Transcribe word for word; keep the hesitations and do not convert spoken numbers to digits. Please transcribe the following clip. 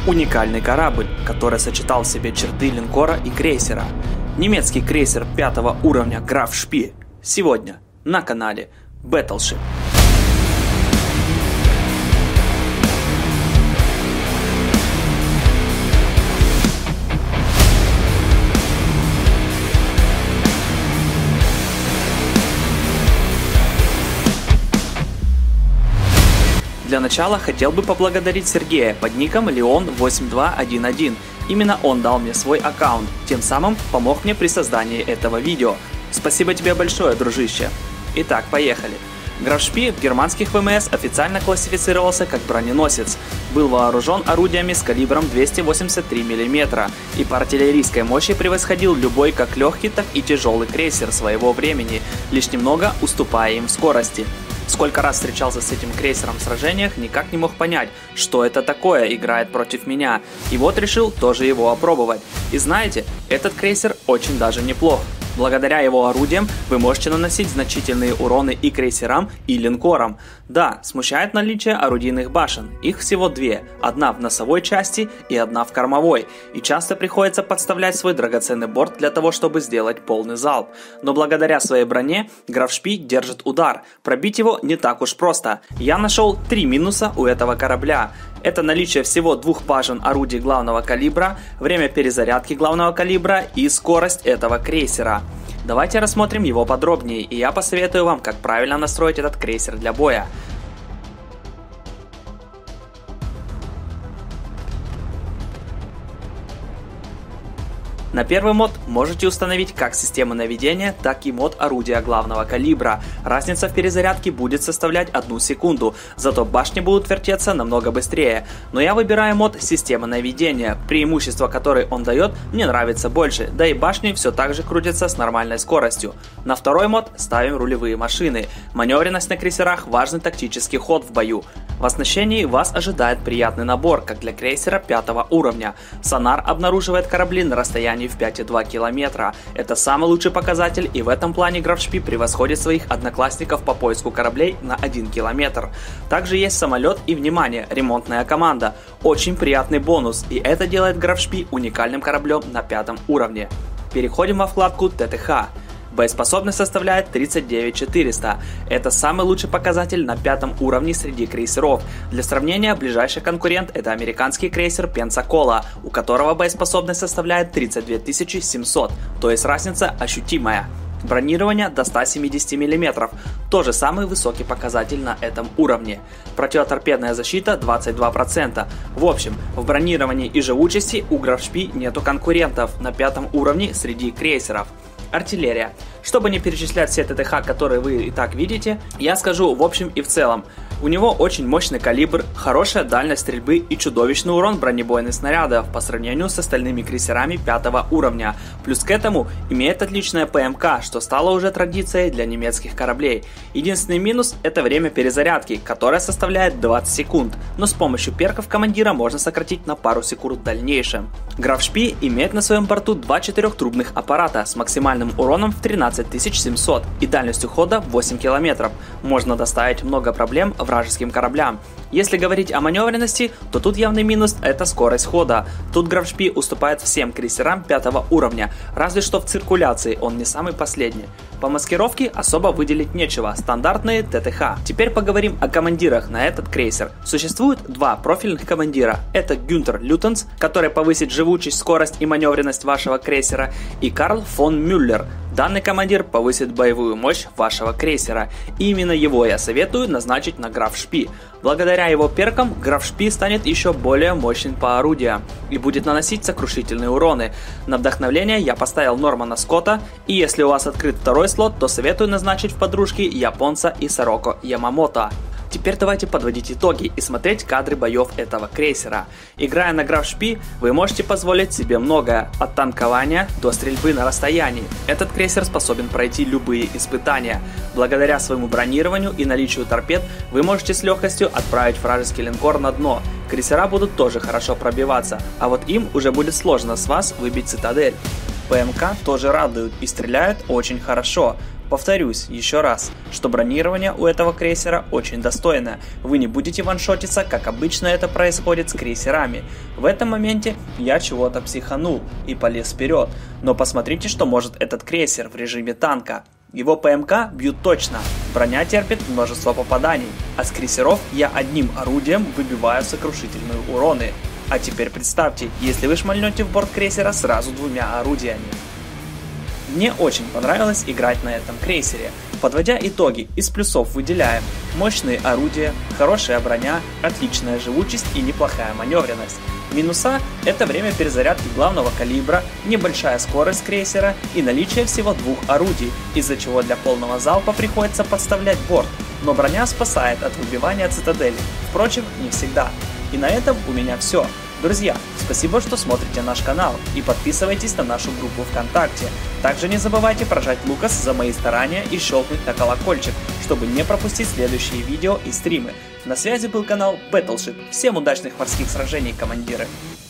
Уникальный корабль, который сочетал в себе черты линкора и крейсера. Немецкий крейсер пятого уровня Граф Шпи. Сегодня на канале Battleship. Для начала хотел бы поблагодарить Сергея под ником Леон восемь два один один. Именно он дал мне свой аккаунт, тем самым помог мне при создании этого видео. Спасибо тебе большое, дружище. Итак, поехали. Граф Шпи в германских ВМС официально классифицировался как броненосец, был вооружен орудиями с калибром двести восемьдесят три миллиметра и по артиллерийской мощи превосходил любой как легкий, так и тяжелый крейсер своего времени, лишь немного уступая им в скорости. Сколько раз встречался с этим крейсером в сражениях, никак не мог понять, что это такое играет против меня, и вот решил тоже его опробовать. И знаете, этот крейсер очень даже неплох. Благодаря его орудиям вы можете наносить значительные уроны и крейсерам, и линкорам. Да, смущает наличие орудийных башен, их всего две, одна в носовой части и одна в кормовой, и часто приходится подставлять свой драгоценный борт для того, чтобы сделать полный залп. Но благодаря своей броне Граф Шпи держит удар, пробить его не так уж просто. Я нашел три минуса у этого корабля. Это наличие всего двух башен орудий главного калибра, время перезарядки главного калибра и скорость этого крейсера. Давайте рассмотрим его подробнее, и я посоветую вам, как правильно настроить этот крейсер для боя. На первый мод можете установить как систему наведения, так и мод орудия главного калибра. Разница в перезарядке будет составлять одну секунду, зато башни будут вертеться намного быстрее. Но я выбираю мод система наведения, преимущество, которое он дает, мне нравится больше, да и башни все так же крутятся с нормальной скоростью. На второй мод ставим рулевые машины. Маневренность на крейсерах – важный тактический ход в бою. В оснащении вас ожидает приятный набор, как для крейсера пятого уровня. Сонар обнаруживает корабли на расстоянии в пять и два километра. Это самый лучший показатель, и в этом плане Граф Шпи превосходит своих одноклассников по поиску кораблей на один километр. Также есть самолет и, внимание, ремонтная команда. Очень приятный бонус, и это делает Граф Шпи уникальным кораблем на пятом уровне. Переходим во вкладку ТТХ. Боеспособность составляет тридцать девять тысяч четыреста. Это самый лучший показатель на пятом уровне среди крейсеров. Для сравнения, ближайший конкурент — это американский крейсер Пенсакола, у которого боеспособность составляет тридцать две тысячи семьсот, то есть разница ощутимая. Бронирование до ста семидесяти миллиметров, тоже самый высокий показатель на этом уровне. Противоторпедная защита двадцать два процента. В общем, в бронировании и живучести у Граф Шпи нету конкурентов на пятом уровне среди крейсеров. Артиллерия. Чтобы не перечислять все ТТХ, которые вы и так видите, я скажу в общем и в целом. У него очень мощный калибр, хорошая дальность стрельбы и чудовищный урон бронебойных снарядов по сравнению с остальными крейсерами пятого уровня. Плюс к этому имеет отличное ПМК, что стало уже традицией для немецких кораблей. Единственный минус — это время перезарядки, которое составляет двадцать секунд, но с помощью перков командира можно сократить на пару секунд в дальнейшем. Граф Шпи имеет на своем борту два четырехтрубных аппарата с максимальным уроном в тринадцать тысяч семьсот и дальностью хода восемь километров. Можно доставить много проблем вражеским кораблям. Если говорить о маневренности, то тут явный минус – это скорость хода. Тут Граф Шпи уступает всем крейсерам пятого уровня, разве что в циркуляции он не самый последний. По маскировке особо выделить нечего, стандартные ТТХ. Теперь поговорим о командирах на этот крейсер. Существует два профильных командира. Это Гюнтер Лютенс, который повысит живучесть, скорость и маневренность вашего крейсера, и Карл фон Мюллер. Данный командир повысит боевую мощь вашего крейсера, и именно его я советую назначить на Граф Шпи. Благодаря его перкам Граф Шпи станет еще более мощным по орудиям и будет наносить сокрушительные уроны. На вдохновление я поставил Нормана Скотта, и если у вас открыт второй слот, то советую назначить в подружки японца Исароко Ямамото. Теперь давайте подводить итоги и смотреть кадры боев этого крейсера. Играя на Граф Шпи, вы можете позволить себе многое, от танкования до стрельбы на расстоянии. Этот крейсер способен пройти любые испытания. Благодаря своему бронированию и наличию торпед, вы можете с легкостью отправить вражеский линкор на дно. Крейсера будут тоже хорошо пробиваться, а вот им уже будет сложно с вас выбить цитадель. ПМК тоже радуют и стреляют очень хорошо. Повторюсь еще раз, что бронирование у этого крейсера очень достойное. Вы не будете ваншотиться, как обычно это происходит с крейсерами. В этом моменте я чего-то психанул и полез вперед. Но посмотрите, что может этот крейсер в режиме танка. Его ПМК бьют точно, броня терпит множество попаданий, а с крейсеров я одним орудием выбиваю сокрушительные уроны. А теперь представьте, если вы шмальнете в борт крейсера сразу двумя орудиями. Мне очень понравилось играть на этом крейсере. Подводя итоги, из плюсов выделяем мощные орудия, хорошая броня, отличная живучесть и неплохая маневренность. Минуса – это время перезарядки главного калибра, небольшая скорость крейсера и наличие всего двух орудий, из-за чего для полного залпа приходится подставлять борт, но броня спасает от выбивания цитадели, впрочем, не всегда. И на этом у меня все. Друзья, спасибо, что смотрите наш канал и подписывайтесь на нашу группу ВКонтакте. Также не забывайте прожать Лукас за мои старания и щелкнуть на колокольчик, чтобы не пропустить следующие видео и стримы. На связи был канал Battleship. Всем удачных морских сражений, командиры!